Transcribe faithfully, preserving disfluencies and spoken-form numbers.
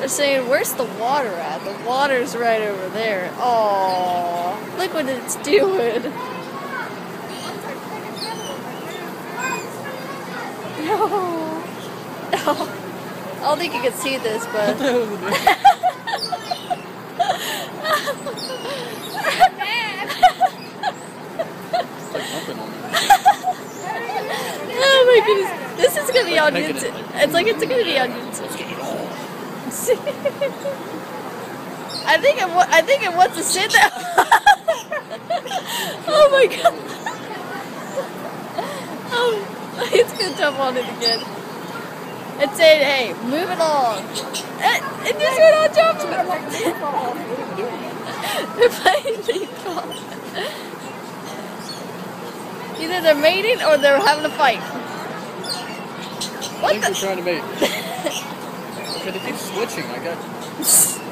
They're saying, where's the water at? The water's right over there. Oh, look what it's doing. No. No. I don't think you can see this, but... Oh my goodness. This is going to be on YouTube. It's like it's going to be on YouTube. I think it I think it wants to sit there. Oh my god. Oh, it's gonna jump on it again. It's saying, hey, move it along. It, it just went on jumping. They're playing leapfrog. Either they're mating or they're having a fight. What I think the? They're trying to mate. Okay, they keep switching. I got.